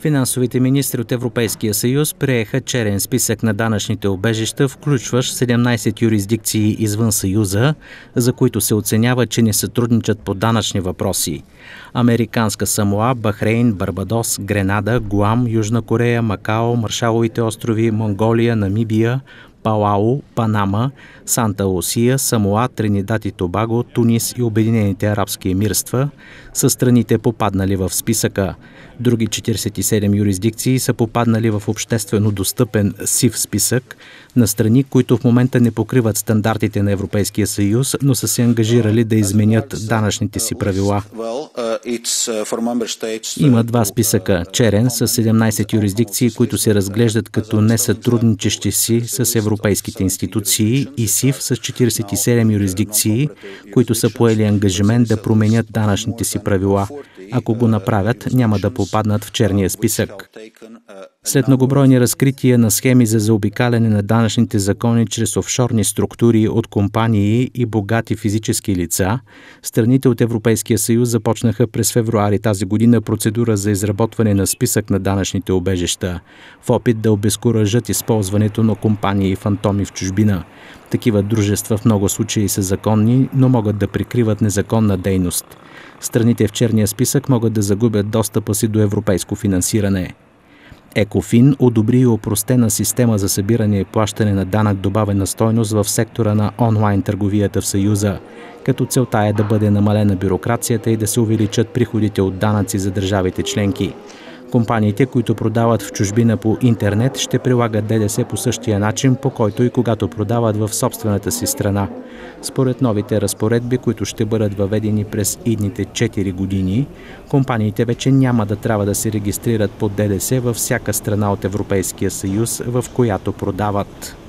Финансовите министри от Европейския съюз приеха черен списък на данъчните убежища, включващ 17 юрисдикции извън Съюза, за които се оценява, че не сътрудничат по данъчни въпроси. Американска Самоа, Бахрейн, Барбадос, Гренада, Гуам, Южна Корея, Макао, Маршаловите острови, Монголия, Намибия, Палау, Панама, Санта Лусия, Самоа, Тринидад и Тобаго, Тунис и Обединените арабски емирства са страните попаднали в списъка. Други 47 юрисдикции са попаднали в обществено достъпен сив списък на страни, които в момента не покриват стандартите на Европейския съюз, но са се ангажирали да изменят данъчните си правила. Има два списъка. Черен с 17 юрисдикции, които се разглеждат като несътрудничещи си с европейските институции, и сив с 47 юрисдикции, които са поели ангажимент да променят данъчните си правила. Ако го направят, няма да попаднат в черния списък. След многобройни разкрития на схеми за заобикаляне на данъчните закони чрез офшорни структури от компании и богати физически лица, страните от Европейския съюз започнаха през февруари тази година процедура за изработване на списък на данъчните убежища, в опит да обезкуражат използването на компании и фантоми в чужбина. Такива дружества в много случаи са законни, но могат да прикриват незаконна дейност. Страните в черния списък могат да загубят достъпа си до европейско финансиране. Екофин одобри опростена система за събиране и плащане на данък добавена стойност в сектора на онлайн търговията в Съюза, като целта е да бъде намалена бюрокрацията и да се увеличат приходите от данъци за държавите членки. Компаниите, които продават в чужбина по интернет, ще прилагат ДДС по същия начин, по който и когато продават в собствената си страна. Според новите разпоредби, които ще бъдат въведени през идните 4 години, компаниите вече няма да трябва да се регистрират по ДДС във всяка страна от Европейския съюз, в която продават.